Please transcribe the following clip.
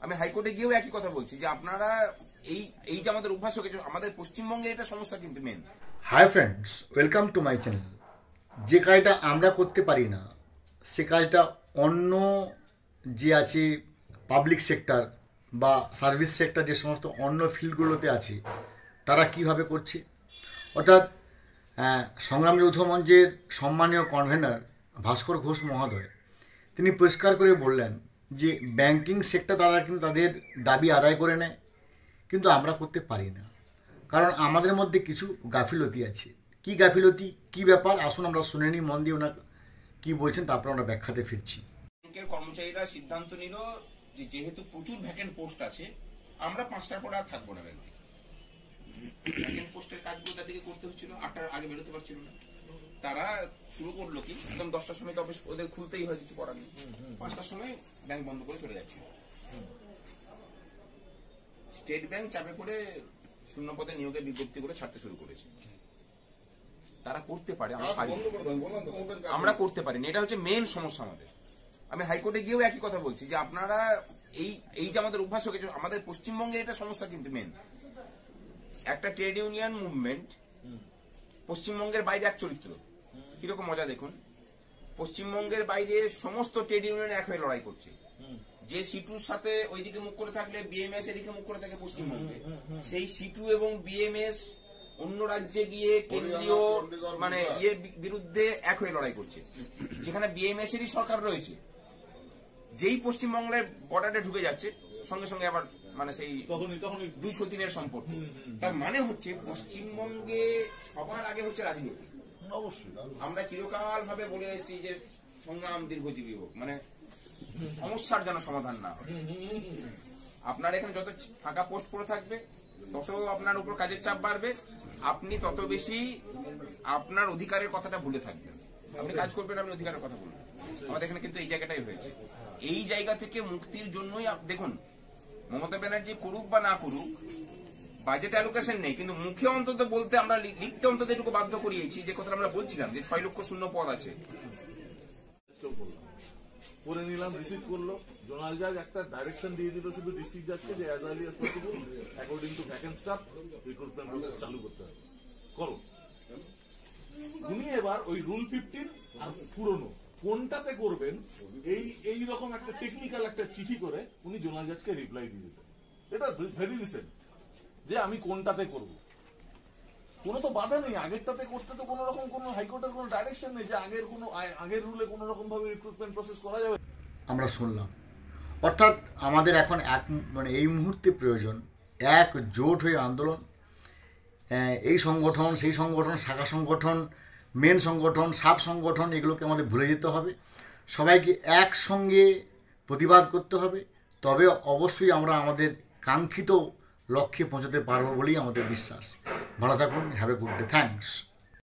আমি হাইকোর্টে গিয়েও একই কথা বলছি যে আপনারা এই এই যে আমাদের অভ্যাস হয়ে গেছে, আমাদের পশ্চিমবঙ্গের এটা সমস্যা কিন্তু main. Hi friends, welcome to my channel. যে কাজটা আমরা করতে পারি না সে কাজটা অন্য যে আছে পাবলিক সেক্টর বা সার্ভিস সেক্টর, যে সমস্ত অন্য ফিল্ডগুলোতে আছে তারা কিভাবে করছে। অর্থাৎ সংগ্রাম যৌথ মঞ্চের সম্মানীয় কনভেনার ভাস্কর ঘোষ মহোদয় তিনি পরিষ্কার করে বললেন যে ব্যাংকিং সেক্টর তারা কিন্তু তাদের দাবি আদায় করে নেয়, কিন্তু আমরা করতে পারি না, কারণ আমাদের মধ্যে কিছু গাফিলতি আছে। কি গাফিলতি, কি ব্যাপার, আসুন আমরা শুনে নিই মন দিয়ে ওনার কী বলছেন, তারপর আমরা ব্যাখ্যাতে ফিরছি। ব্যাংকের কর্মচারীরা সিদ্ধান্ত নিল যে যেহেতু প্রচুর ভ্যাকেন্ট পোস্ট আছে, আমরা 5টার পর আর থাকবো না ব্যাংকে। ভ্যাকেন্ট পোস্টের কাজগুলো তাদেরকে করতে হচ্ছিল, 8টার আগে বেরোতে পারছিল না। তারা শুরু করলো কি, একদম 10টার সময় তো অফিস ওদের খুলতেই হয়, কিছু করার নেই। 5টার সময় ব্যাংক বন্ধ করে চলে যাচ্ছে। স্টেট ব্যাংক চাপে পড়ে শূন্য পদে নিয়োগের বিজ্ঞপ্তি করে ছাড়তে শুরু করেছে। তারা করতে পারে, আমরা করতে পারি না, এটা হচ্ছে মেন সমস্যা আমাদের। আমি হাইকোর্টে গিয়েও একই কথা বলছি যে আপনারা এই যে আমাদের অভ্যাস হয়ে গেছে, আমাদের পশ্চিমবঙ্গের এটা সমস্যা কিন্তু মেন। একটা ট্রেড ইউনিয়ন মুভমেন্ট পশ্চিমবঙ্গের বাইরে এক চরিত্র, কিরকম মজা দেখুন। পশ্চিমবঙ্গের বাইরে সমস্ত ট্রেড ইউনিয়ন এক হয়ে লড়াই করছে। যে সিটুর সাথে ওইদিকে মুখ করে থাকলে বিএমএস এদিকে মুখ করে থাকে পশ্চিমবঙ্গে, সেই সিটু এবং বিএমএস অন্য রাজ্যে গিয়ে কেন্দ্রীয় মানে বিরুদ্ধে এক হয়ে লড়াই করছে। যেখানে বিএমএস এরই সরকার রয়েছে, যেই পশ্চিমবঙ্গের বর্ডারে ঢুকে যাচ্ছে সঙ্গে সঙ্গে আবার মানে সেই 203-এর সম্পর্ক। তার মানে হচ্ছে পশ্চিমবঙ্গে সবার আগে হচ্ছে রাজনীতি। অবশ্যই আমরা চিরকাল ভাবে বলে এসেছি যে সংগ্রাম দীর্ঘজীবী হোক, মানে সমস্যার যেন সমাধান না হয়। আপনার এখানে যত ফাঁকা পোস্ট পড়ে থাকবে তত আপনার উপর কাজের চাপ বাড়বে, আপনি তত বেশি আপনার অধিকারের কথাটা ভুলে থাকবেন। আপনি কাজ করবেন, আপনি অধিকারের কথা বলবেন। আমাদের এখানে কিন্তু এই জায়গাটাই হয়েছে। এই জায়গা থেকে মুক্তির জন্যই দেখুন, মমতা ব্যানার্জি করুক বা না করুক, বাজেট অ্যালোকেশন নেই, কিন্তু মুখে অন্তত বলতে আমরা লিখতে অন্তত এটুকু বাধ্য করিয়েছি যে কথাটা আমরা বলছিলাম যে 6 লক্ষ শূন্য পদ আছে। করে নিলাম, রিসিভ করলো, জোনাল জাজ একটা ডাইরেকশন দিয়ে দিল শুধু ডিস্ট্রিক্ট জাজকে যে as early as possible according to vacant staff recruitment process চালু করতে হবে, করো। উনি এবার ওই রুল 15 আর পুরনো কোনটাতে করবেন এই রকম একটা টেকনিক্যাল একটা চিঠি করে উনি জোনাল জাজকে রিপ্লাই দিয়ে দিতেন। এটা ভেরি রিসেন্ট যে আমি কোনটাতে করব, কোনো তো বাধা নেই আগেরটাতে করতে, তো কোনো রকম কোনো হাইকোর্টের কোনো ডাইরেকশন নেই যে আগের রুলে কোনো রকম ভাবে রিক্রুটমেন্ট প্রসেস করা যাবে। আমরা শুনলাম, অর্থাৎ আমাদের এখন এই মুহূর্তে প্রয়োজন এক জোট হয়ে আন্দোলন। এই সংগঠন সেই সংগঠন, শাখা সংগঠন, মেন সংগঠন, সাব সংগঠন, এগুলোকে আমাদের ভুলে যেতে হবে। সবাইকে একসঙ্গে প্রতিবাদ করতে হবে, তবে অবশ্যই আমরা আমাদের কাঙ্ক্ষিত লক্ষ্যে পৌঁছাতে পারবো বলেই আমাদের বিশ্বাস। ভালো থাকুন, have a good day, thanks.